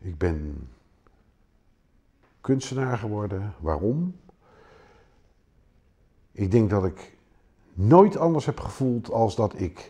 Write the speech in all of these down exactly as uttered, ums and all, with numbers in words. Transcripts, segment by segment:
Ik ben kunstenaar geworden. Waarom? Ik denk dat ik nooit anders heb gevoeld als dat ik...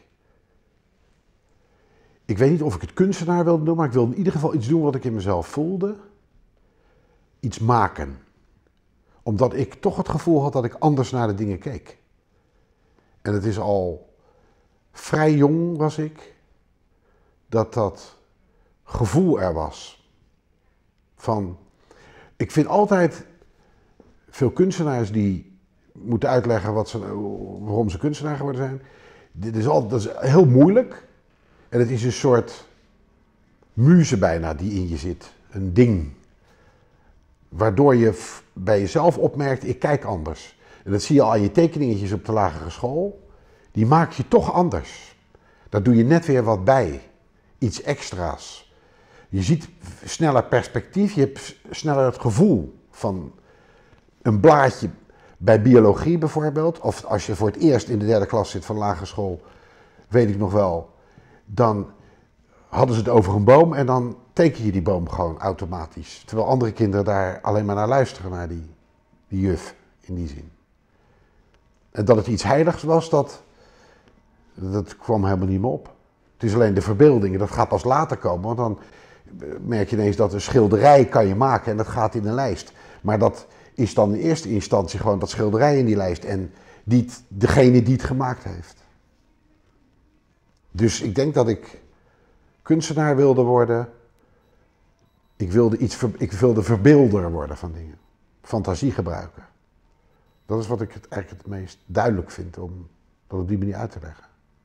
Ik weet niet of ik het kunstenaar wilde doen, maar ik wilde in ieder geval iets doen wat ik in mezelf voelde. Iets maken. Omdat ik toch het gevoel had dat ik anders naar de dingen keek. En het is al vrij jong was ik, dat dat gevoel er was. Van, ik vind altijd veel kunstenaars die moeten uitleggen wat ze, waarom ze kunstenaar geworden zijn. Dit is altijd, dat is heel moeilijk. En het is een soort muze bijna die in je zit. Een ding. Waardoor je bij jezelf opmerkt, ik kijk anders. En dat zie je al aan je tekeningetjes op de lagere school. Die maak je toch anders. Daar doe je net weer wat bij. Iets extra's. Je ziet sneller perspectief, je hebt sneller het gevoel van een blaadje bij biologie bijvoorbeeld. Of als je voor het eerst in de derde klas zit van lagere school, weet ik nog wel. Dan hadden ze het over een boom en dan teken je die boom gewoon automatisch. Terwijl andere kinderen daar alleen maar naar luisteren, naar die, die juf in die zin. En dat het iets heiligs was, dat, dat kwam helemaal niet meer op. Het is alleen de verbeelding, dat gaat pas later komen, want dan merk je ineens dat een schilderij kan je maken en dat gaat in een lijst. Maar dat is dan in eerste instantie gewoon dat schilderij in die lijst en niet degene die het gemaakt heeft. Dus ik denk dat ik kunstenaar wilde worden. Ik wilde, iets, ik wilde verbeelder worden van dingen. Fantasie gebruiken. Dat is wat ik het eigenlijk het meest duidelijk vind om dat op die manier uit te leggen.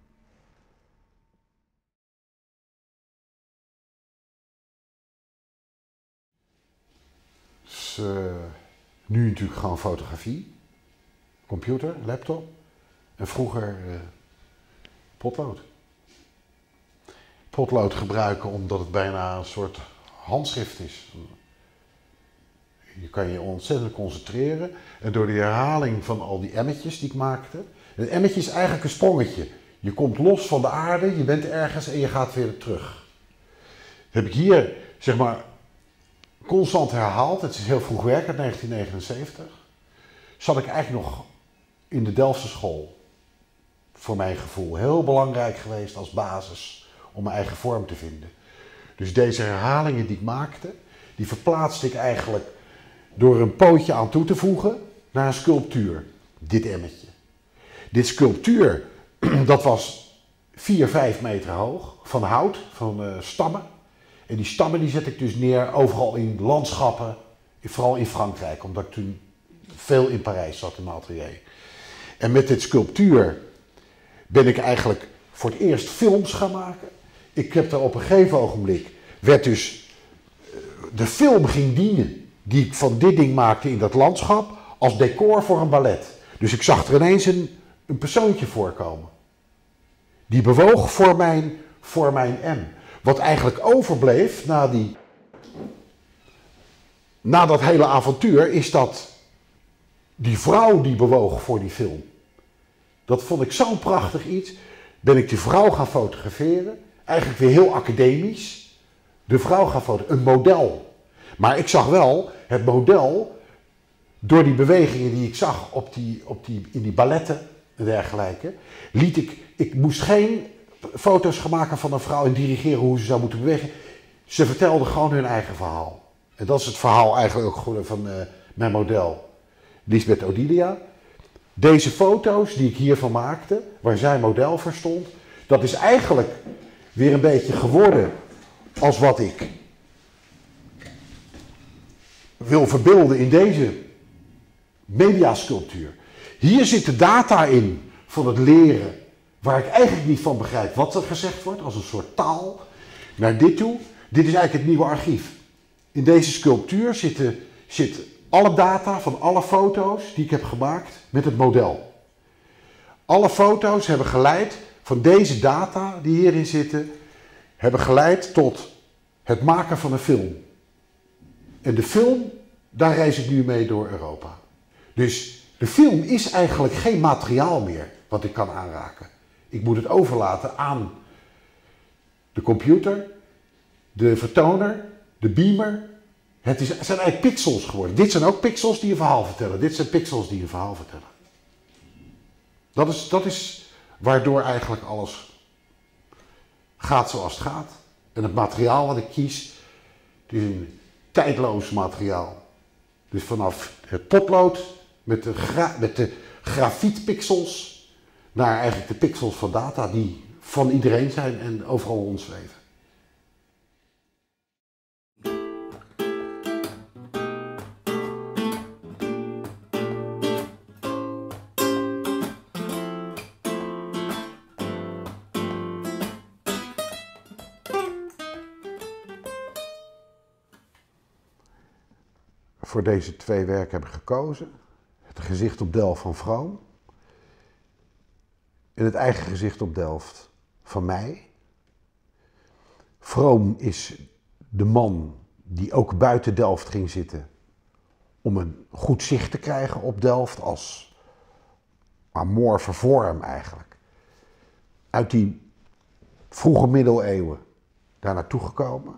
Dus, uh, nu natuurlijk gewoon fotografie. Computer, laptop. En vroeger uh, potlood. Potlood gebruiken omdat het bijna een soort handschrift is. Je kan je ontzettend concentreren en door de herhaling van al die emmetjes die ik maakte. Een emmetje is eigenlijk een sprongetje. Je komt los van de aarde, je bent ergens en je gaat weer terug. Dat heb ik hier, zeg maar, constant herhaald. Het is heel vroeg werk, uit negentien negenenzeventig. Zat ik eigenlijk nog in de Delftse school. Voor mijn gevoel heel belangrijk geweest als basis om mijn eigen vorm te vinden. Dus deze herhalingen die ik maakte, die verplaatste ik eigenlijk door een pootje aan toe te voegen naar een sculptuur. Dit emmetje. Dit sculptuur, dat was vier, vijf meter hoog, van hout, van uh, stammen. En die stammen die zet ik dus neer overal in landschappen, vooral in Frankrijk, omdat ik toen veel in Parijs zat in mijn atelier. En met dit sculptuur ben ik eigenlijk voor het eerst films gaan maken. Ik heb daar op een gegeven ogenblik, werd dus, de film ging dienen die ik van dit ding maakte in dat landschap als decor voor een ballet. Dus ik zag er ineens een, een persoontje voorkomen. Die bewoog voor mijn, voor mijn M. Wat eigenlijk overbleef na, die, na dat hele avontuur is dat die vrouw die bewoog voor die film. Dat vond ik zo'n prachtig iets. Ben ik die vrouw gaan fotograferen. Eigenlijk weer heel academisch. De vrouw gaan fotograferen. Een model. Maar ik zag wel het model. Door die bewegingen die ik zag op die, op die, in die balletten en dergelijke. Liet ik, ik moest geen foto's gaan maken van een vrouw en dirigeren hoe ze zou moeten bewegen. Ze vertelden gewoon hun eigen verhaal. En dat is het verhaal eigenlijk ook gewoon van uh, mijn model. Lisbeth Odilia. Deze foto's die ik hiervan maakte, waar zij model voor stond, dat is eigenlijk weer een beetje geworden als wat ik wil verbeelden in deze mediasculptuur. Hier zit de data in van het leren, waar ik eigenlijk niet van begrijp wat er gezegd wordt, als een soort taal, naar dit toe. Dit is eigenlijk het nieuwe archief. In deze sculptuur zitten, zit alle data van alle foto's die ik heb gemaakt met het model. Alle foto's hebben geleid, van deze data die hierin zitten, hebben geleid tot het maken van een film. En de film, daar reis ik nu mee door Europa. Dus de film is eigenlijk geen materiaal meer wat ik kan aanraken. Ik moet het overlaten aan de computer, de vertoner de beamer. Het, is, het zijn eigenlijk pixels geworden. Dit zijn ook pixels die een verhaal vertellen. Dit zijn pixels die een verhaal vertellen. Dat is, dat is waardoor eigenlijk alles gaat zoals het gaat. En het materiaal wat ik kies, het is een tijdloos materiaal. Dus vanaf het potlood met de, gra met de grafietpixels naar eigenlijk de pixels van data die van iedereen zijn en overal rondzweven. Voor deze twee werken heb ik gekozen. Het gezicht op Delft van Vroom. En het eigen gezicht op Delft van mij. Vroom is de man die ook buiten Delft ging zitten om een goed zicht te krijgen op Delft als amorfe vorm eigenlijk. Uit die vroege middeleeuwen daar naartoe gekomen.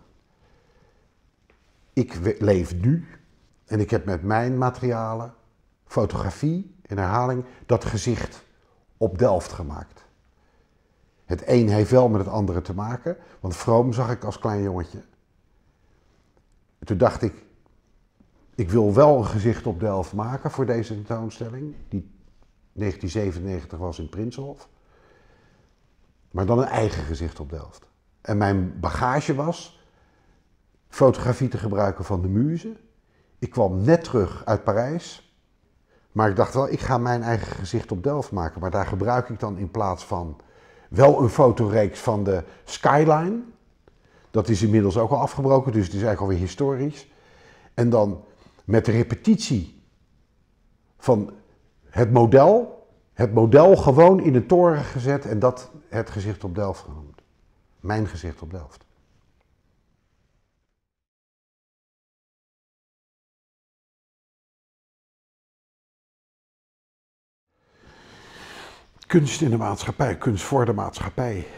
Ik leef nu en ik heb met mijn materialen, fotografie en herhaling, dat gezicht op Delft gemaakt. Het een heeft wel met het andere te maken, want Vroom zag ik als klein jongetje. Toen dacht ik, ik wil wel een gezicht op Delft maken voor deze tentoonstelling, die negentien zevenennegentig was in Prinsenhof. Maar dan een eigen gezicht op Delft. En mijn bagage was fotografie te gebruiken van de muze. Ik kwam net terug uit Parijs, maar ik dacht wel, ik ga mijn eigen gezicht op Delft maken. Maar daar gebruik ik dan in plaats van wel een fotoreeks van de skyline. Dat is inmiddels ook al afgebroken, dus het is eigenlijk alweer historisch. En dan met de repetitie van het model, het model gewoon in een toren gezet en dat het gezicht op Delft genoemd. Mijn gezicht op Delft. Kunst in de maatschappij, kunst voor de maatschappij. Nou,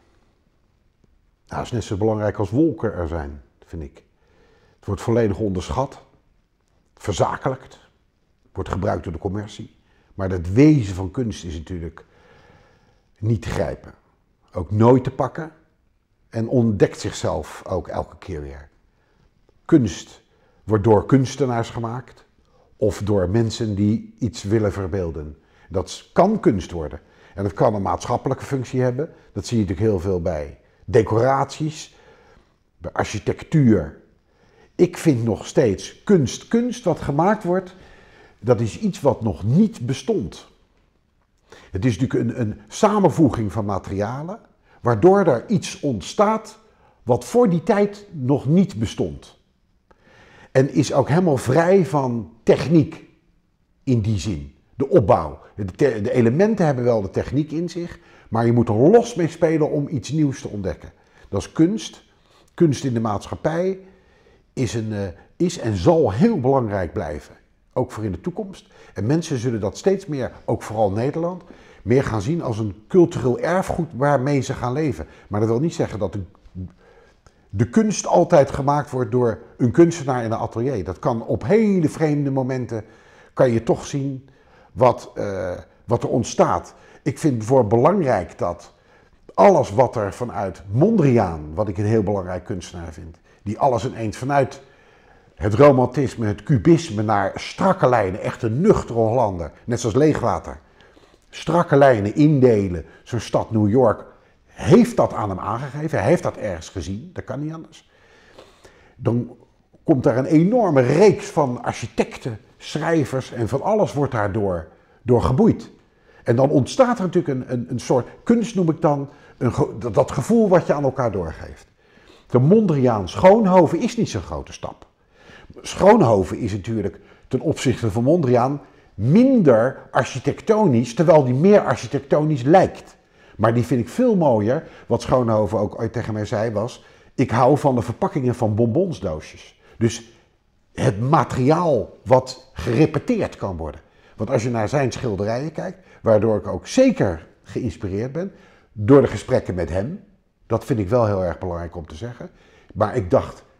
dat is net zo belangrijk als wolken er zijn, vind ik. Het wordt volledig onderschat, verzakelijkt, wordt gebruikt door de commercie. Maar het wezen van kunst is natuurlijk niet te grijpen. Ook nooit te pakken en ontdekt zichzelf ook elke keer weer. Kunst wordt door kunstenaars gemaakt of door mensen die iets willen verbeelden. Dat kan kunst worden. En dat kan een maatschappelijke functie hebben. Dat zie je natuurlijk heel veel bij decoraties, bij architectuur. Ik vind nog steeds kunst, kunst wat gemaakt wordt, dat is iets wat nog niet bestond. Het is natuurlijk een, een samenvoeging van materialen, waardoor er iets ontstaat wat voor die tijd nog niet bestond. En is ook helemaal vrij van techniek in die zin. De opbouw. De, de elementen hebben wel de techniek in zich, maar je moet er los mee spelen om iets nieuws te ontdekken. Dat is kunst. Kunst in de maatschappij is, een, uh, is en zal heel belangrijk blijven. Ook voor in de toekomst. En mensen zullen dat steeds meer, ook vooral Nederland, meer gaan zien als een cultureel erfgoed waarmee ze gaan leven. Maar dat wil niet zeggen dat de, de kunst altijd gemaakt wordt door een kunstenaar in een atelier. Dat kan op hele vreemde momenten, kan je toch zien wat, uh, wat er ontstaat. Ik vind bijvoorbeeld belangrijk dat alles wat er vanuit Mondriaan, wat ik een heel belangrijk kunstenaar vind, die alles ineens vanuit het romantisme, het cubisme naar strakke lijnen, echt een nuchtere Hollander, net zoals Leegwater. Strakke lijnen indelen, zo'n stad New York, heeft dat aan hem aangegeven, hij heeft dat ergens gezien, dat kan niet anders. Dan komt daar een enorme reeks van architecten, schrijvers en van alles wordt daardoor door geboeid. En dan ontstaat er natuurlijk een, een, een soort, kunst noem ik dan, een, dat gevoel wat je aan elkaar doorgeeft. De Mondriaan Schoonhoven is niet zo'n grote stap. Schoonhoven is natuurlijk ten opzichte van Mondriaan minder architectonisch, terwijl die meer architectonisch lijkt. Maar die vind ik veel mooier. Wat Schoonhoven ook ooit tegen mij zei was, ik hou van de verpakkingen van bonbonsdoosjes. Dus het materiaal wat gerepeteerd kan worden. Want als je naar zijn schilderijen kijkt, waardoor ik ook zeker geïnspireerd ben, door de gesprekken met hem, dat vind ik wel heel erg belangrijk om te zeggen. Maar ik dacht,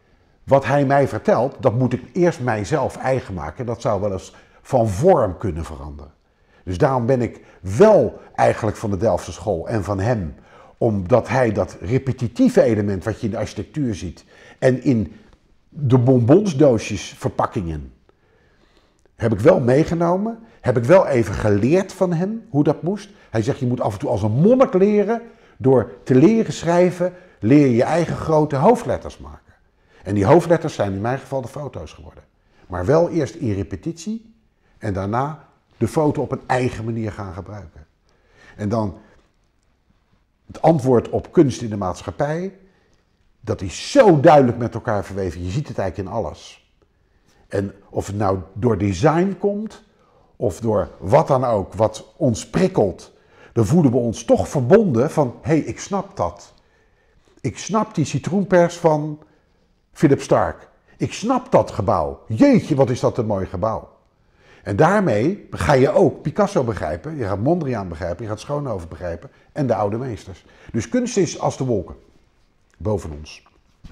wat hij mij vertelt, dat moet ik eerst mijzelf eigen maken. Dat zou wel eens van vorm kunnen veranderen. Dus daarom ben ik wel eigenlijk van de Delftse school en van hem. Omdat hij dat repetitieve element wat je in de architectuur ziet en in de bonbonsdoosjes, verpakkingen, heb ik wel meegenomen. Heb ik wel even geleerd van hem hoe dat moest. Hij zegt, je moet af en toe als een monnik leren. Door te leren schrijven, leer je je eigen grote hoofdletters maken. En die hoofdletters zijn in mijn geval de foto's geworden. Maar wel eerst in repetitie en daarna de foto op een eigen manier gaan gebruiken. En dan het antwoord op kunst in de maatschappij, dat is zo duidelijk met elkaar verweven. Je ziet het eigenlijk in alles. En of het nou door design komt, of door wat dan ook, wat ons prikkelt, dan voelen we ons toch verbonden van, hé, hey, ik snap dat. Ik snap die citroenpers van Philip Stark. Ik snap dat gebouw. Jeetje, wat is dat een mooi gebouw. En daarmee ga je ook Picasso begrijpen, je gaat Mondriaan begrijpen, je gaat Schoonhoven begrijpen en de oude meesters. Dus kunst is als de wolken boven ons.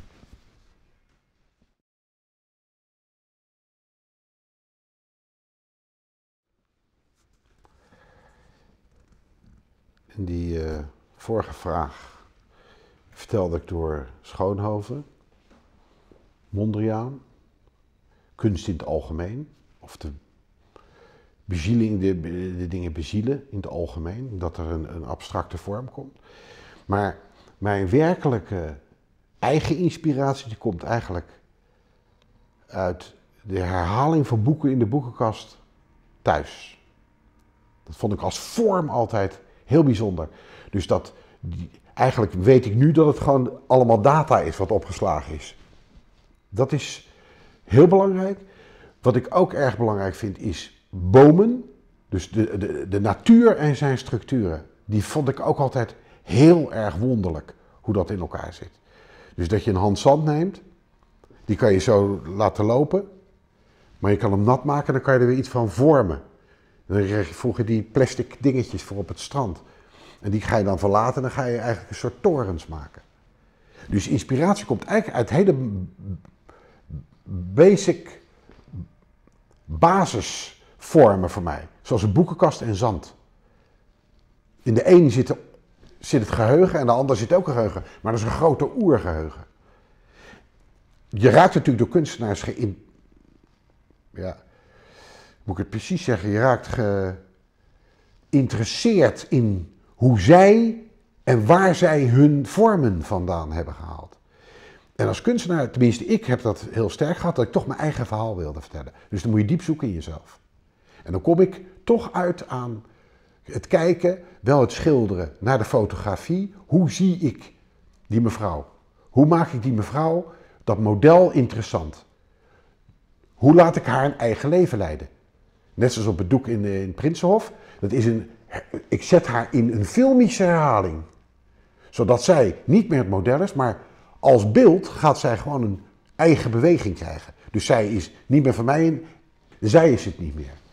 In die uh, vorige vraag vertelde ik door Schoonhoven, Mondriaan, kunst in het algemeen, of de bezieling, de, de dingen bezielen in het algemeen, dat er een, een abstracte vorm komt. Maar mijn werkelijke eigen inspiratie die komt eigenlijk uit de herhaling van boeken in de boekenkast thuis. Dat vond ik als vorm altijd heel bijzonder. Dus dat, die, eigenlijk weet ik nu dat het gewoon allemaal data is wat opgeslagen is. Dat is heel belangrijk. Wat ik ook erg belangrijk vind is bomen. Dus de, de, de natuur en zijn structuren. Die vond ik ook altijd heel erg wonderlijk hoe dat in elkaar zit. Dus dat je een hand zand neemt, die kan je zo laten lopen. Maar je kan hem nat maken en dan kan je er weer iets van vormen. En dan krijg je vroeger die plastic dingetjes voor op het strand. En die ga je dan verlaten en dan ga je eigenlijk een soort torens maken. Dus inspiratie komt eigenlijk uit hele basic basisvormen voor mij. Zoals een boekenkast en zand. In de een zit, zit het geheugen en de ander zit ook een geheugen. Maar dat is een grote oergeheugen. Je raakt natuurlijk door kunstenaars geïn... Ja, moet ik het precies zeggen? Je raakt geïnteresseerd in hoe zij en waar zij hun vormen vandaan hebben gehaald. En als kunstenaar, tenminste ik heb dat heel sterk gehad, dat ik toch mijn eigen verhaal wilde vertellen. Dus dan moet je diep zoeken in jezelf. En dan kom ik toch uit aan het kijken, wel het schilderen, naar de fotografie. Hoe zie ik die mevrouw? Hoe maak ik die mevrouw, dat model, interessant? Hoe laat ik haar een eigen leven leiden? Net zoals op het doek in, in Prinsenhof. Dat is een, ik zet haar in een filmische herhaling. Zodat zij niet meer het model is, maar als beeld gaat zij gewoon een eigen beweging krijgen. Dus zij is niet meer van mij, zij is het niet meer.